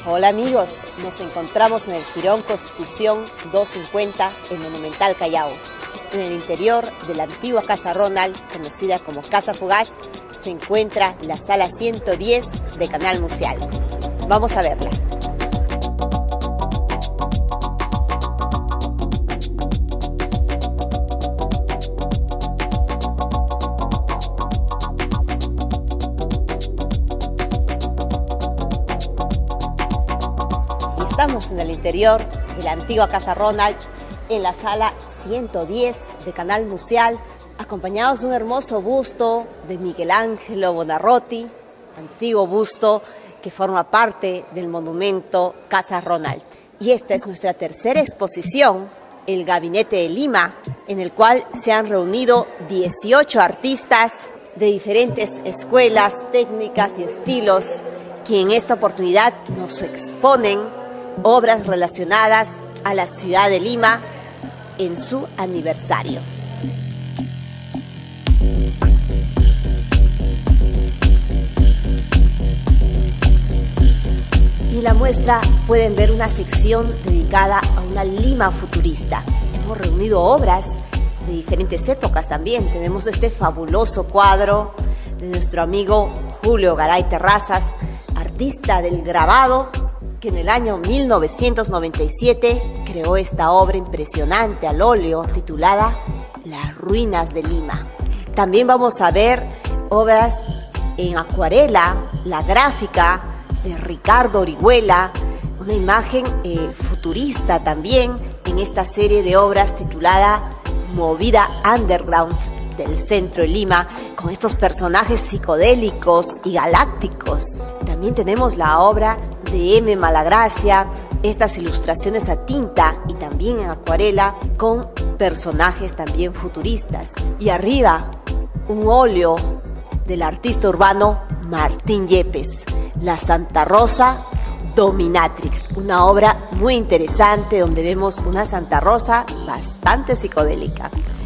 Hola amigos, nos encontramos en el Jirón Constitución 250 en Monumental Callao. En el interior de la antigua Casa Ronald, conocida como Casa Fugaz, se encuentra la sala 110 de Canal Museal. Vamos a verla. Estamos en el interior de la antigua Casa Ronald, en la sala 110 de Canal Museal, acompañados de un hermoso busto de Miguel Ángelo Buonarroti, antiguo busto que forma parte del monumento Casa Ronald. Y esta es nuestra tercera exposición, el Gabinete de Lima, en el cual se han reunido 18 artistas de diferentes escuelas, técnicas y estilos, que en esta oportunidad nos exponen obras relacionadas a la ciudad de Lima en su aniversario. Y en la muestra pueden ver una sección dedicada a una Lima futurista. Hemos reunido obras de diferentes épocas también. Tenemos este fabuloso cuadro de nuestro amigo Julio Garay Terrazas, artista del grabado, que en el año 1997 creó esta obra impresionante al óleo titulada Las ruinas de Lima. También vamos a ver obras en acuarela, la gráfica de Ricardo Orihuela, una imagen futurista también en esta serie de obras titulada Movida Underground del centro de Lima, con estos personajes psicodélicos y galácticos. También tenemos la obra de M. Malagracia, estas ilustraciones a tinta y también en acuarela con personajes también futuristas. Y arriba, un óleo del artista urbano Martín Yepes, La Santa Rosa Dominatrix, una obra muy interesante donde vemos una Santa Rosa bastante psicodélica.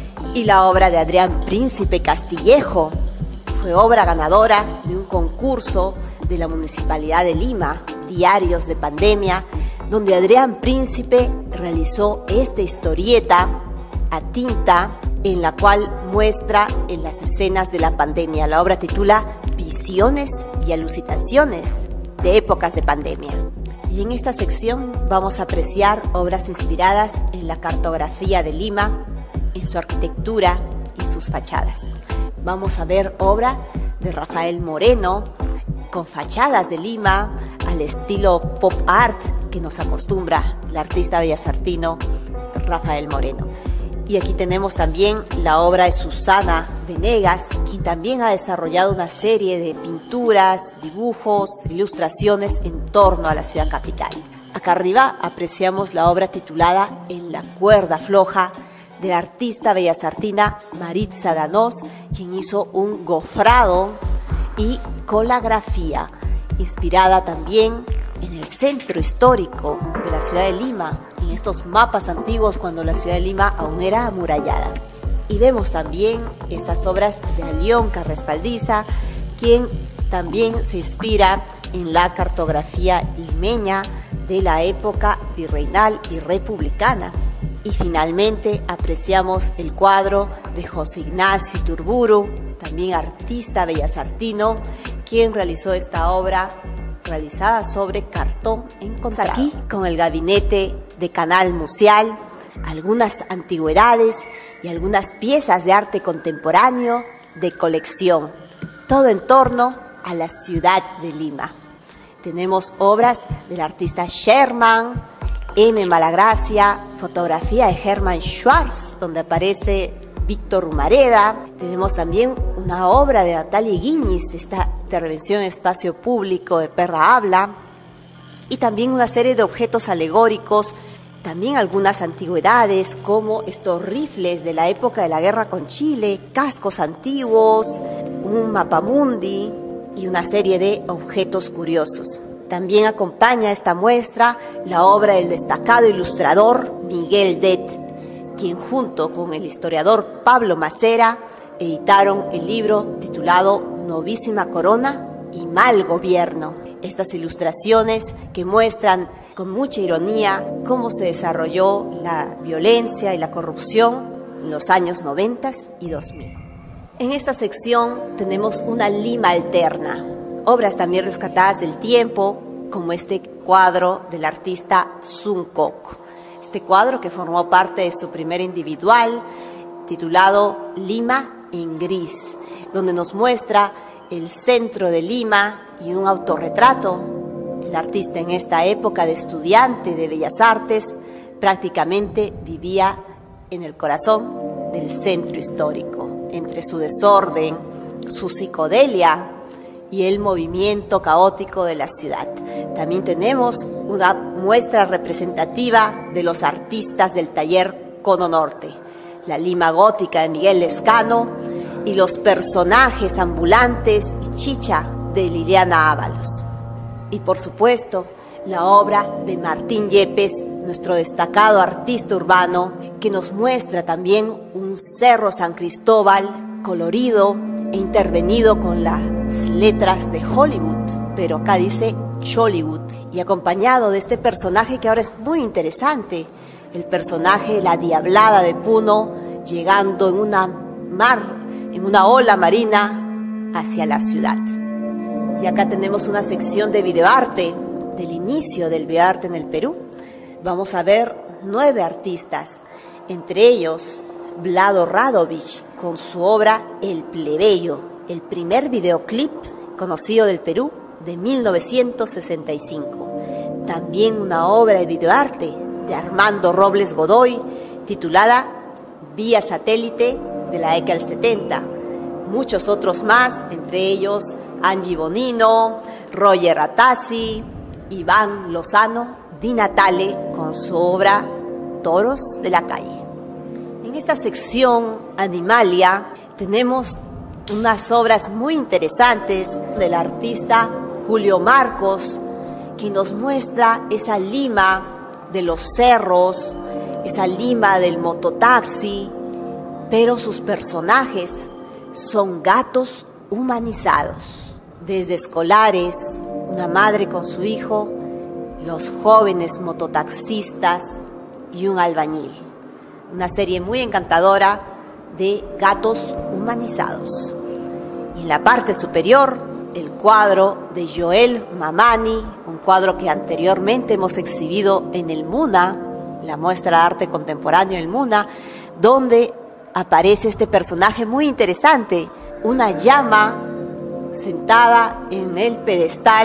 Y la obra de Adrián Príncipe Castillejo fue obra ganadora de un concurso de la Municipalidad de Lima, Diarios de Pandemia, donde Adrián Príncipe realizó esta historieta a tinta en la cual muestra en las escenas de la pandemia. La obra titula Visiones y alucinaciones de épocas de pandemia. Y en esta sección vamos a apreciar obras inspiradas en la cartografía de Lima, en su arquitectura y sus fachadas. Vamos a ver obra de Rafael Moreno, con fachadas de Lima al estilo pop art que nos acostumbra el artista bellasartino Rafael Moreno. Y aquí tenemos también la obra de Susana Venegas, quien también ha desarrollado una serie de pinturas, dibujos, ilustraciones en torno a la ciudad capital. Acá arriba apreciamos la obra titulada En la cuerda floja, de la artista bellasartina Maritza Danós, quien hizo un gofrado y colagrafía, inspirada también en el centro histórico de la ciudad de Lima, en estos mapas antiguos cuando la ciudad de Lima aún era amurallada. Y vemos también estas obras de Alionca Respaldiza, quien también se inspira en la cartografía limeña de la época virreinal y republicana. Y finalmente apreciamos el cuadro de José Ignacio Iturburu, también artista bellasartino, quien realizó esta obra realizada sobre cartón encontrado. Aquí con el gabinete de Canal Museal, algunas antigüedades y algunas piezas de arte contemporáneo de colección, todo en torno a la ciudad de Lima. Tenemos obras del artista Sherman, M. Malagracia, fotografía de Hermann Schwarz, donde aparece Víctor Humareda. Tenemos también una obra de Natalia Guiñiz, esta intervención en espacio público de Perra Habla, y también una serie de objetos alegóricos, también algunas antigüedades como estos rifles de la época de la guerra con Chile, cascos antiguos, un mapamundi y una serie de objetos curiosos. También acompaña esta muestra la obra del destacado ilustrador Miguel Det, quien junto con el historiador Pablo Macera editaron el libro titulado Novísima Corona y Mal Gobierno. estas ilustraciones que muestran con mucha ironía cómo se desarrolló la violencia y la corrupción en los años 90 y 2000. En esta sección tenemos una Lima alterna, obras también rescatadas del tiempo, como este cuadro del artista Sun Coc. Este cuadro que formó parte de su primer individual, titulado Lima en gris, donde nos muestra el centro de Lima y un autorretrato. El artista en esta época de estudiante de Bellas Artes prácticamente vivía en el corazón del centro histórico, entre su desorden, su psicodelia y el movimiento caótico de la ciudad. También tenemos una muestra representativa de los artistas del taller Cono Norte, la Lima gótica de Miguel Lescano y los personajes ambulantes y chicha de Liliana Ábalos. Y por supuesto, la obra de Martín Yepes, nuestro destacado artista urbano, que nos muestra también un Cerro San Cristóbal colorido e intervenido con las letras de Hollywood, pero acá dice Chollywood, y acompañado de este personaje que ahora es muy interesante, el personaje de la Diablada de Puno, llegando en una ola marina hacia la ciudad. Y acá tenemos una sección de videoarte, del inicio del videoarte en el Perú. Vamos a ver 9 artistas, entre ellos Vlado Radovich con su obra El Plebeyo, el primer videoclip conocido del Perú de 1965. También una obra de videoarte de Armando Robles Godoy, titulada Vía Satélite, de la década del 70. Muchos otros más, entre ellos Angie Bonino, Roger Ratazzi, Iván Lozano, Di Natale con su obra Toros de la Calle. En esta sección Animalia tenemos unas obras muy interesantes del artista Julio Marcos, que nos muestra esa Lima de los cerros, esa Lima del mototaxi, pero sus personajes son gatos humanizados, desde escolares, una madre con su hijo, los jóvenes mototaxistas y un albañil. Una serie muy encantadora de gatos humanizados. Y en la parte superior, el cuadro de Joel Mamani, un cuadro que anteriormente hemos exhibido en el MUNA, la muestra de arte contemporáneo del MUNA, donde aparece este personaje muy interesante, una llama sentada en el pedestal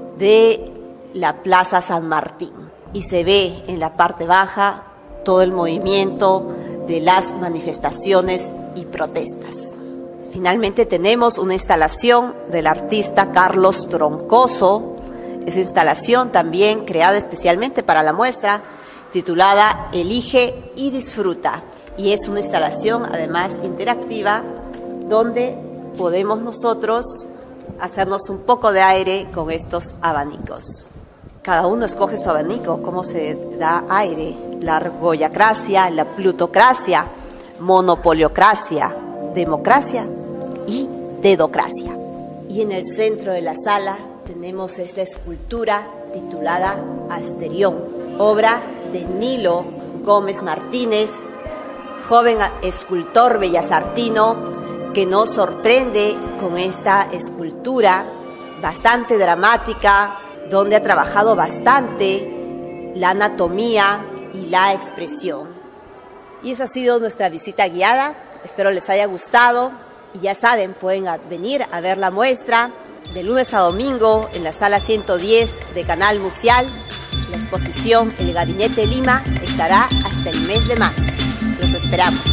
de la Plaza San Martín, y se ve en la parte baja todo el movimiento de las manifestaciones y protestas. Finalmente tenemos una instalación del artista Carlos Troncoso, esa instalación también creada especialmente para la muestra, titulada Elige y Disfruta, y es una instalación además interactiva donde podemos nosotros hacernos un poco de aire con estos abanicos. Cada uno escoge su abanico, cómo se da aire: la argollacracia, la plutocracia, monopoliocracia, democracia y dedocracia. Y en el centro de la sala tenemos esta escultura titulada Asterión, obra de Nilo Gómez Martínez, joven escultor bellasartino, que nos sorprende con esta escultura bastante dramática, donde ha trabajado bastante la anatomía y la expresión. Y esa ha sido nuestra visita guiada. Espero les haya gustado, y ya saben, pueden venir a ver la muestra de lunes a domingo en la sala 110 de Canal Museal. La exposición El Gabinete Lima estará hasta el mes de marzo. Los esperamos.